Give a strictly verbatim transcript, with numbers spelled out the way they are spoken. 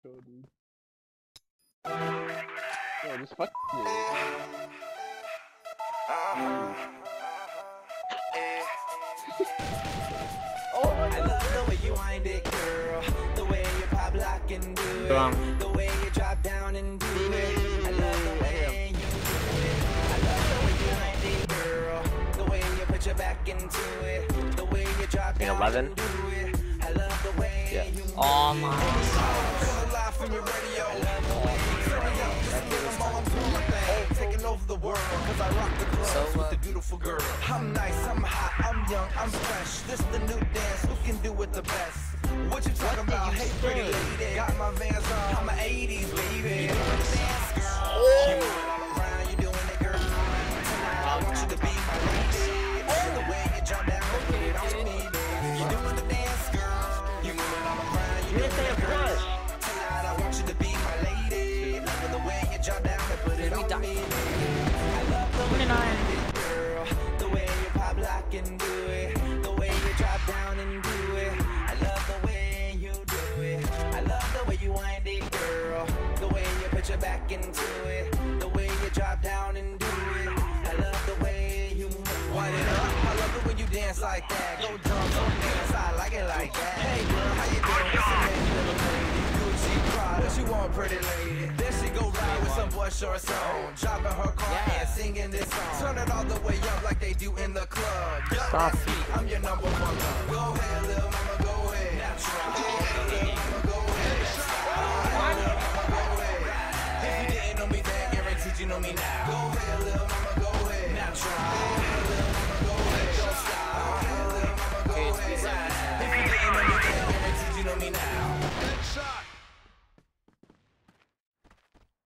Go, dude. Yo, this fucking dude. Oh, I love the way you wind it, girl. The way you pop, lock, and do it. Um. The way you drop down and do it. I love the way you do it. I love the way you wind it, girl. The way you put your back into it. The way you drop down eleven? and do it. I love the way yeah. you Oh my God. Live from your radio. I love the way you turn it up. Just get them all, I'm doing my thing. Taking over the world, cause I rock the club so, uh, with the beautiful girl. I'm nice, I'm hot, I'm young, I'm fresh. This the new dance, who can do it the best? What you talking about? Hey, pretty lady. Got my Vans on, I'm an eighties baby. You doing the dance, girl. You moving all around, you doing it, girl. Tonight I want you to be my lady. And the way you jump down, put it on me, baby. You doing the dance, girl. You moving all around, you doing it, girl. Tonight I want you to be my lady. Loving the way you jump down and put it on me, baby. I love the way you wind it, girl. The way you pop, lock, and do it. The way you drop down and do it. I love the way you do it. I love the way you wind it, girl. The way you put your back into it. The way you drop down and do it. I love the way you wind it up. I love it when you dance like that. Go jump, go dance. I like it like that. Hey girl, how you doing? What's your name, little lady? Gucci, Prada. What you want, pretty lady? There she go ride with some boy shorts on. Dropping her car yeah. and singing this song. Turn it all the way up like they do in the club. Stop. I'm your number one love. Go ahead, little mama, go ahead. Now try. Go ahead, little mama, go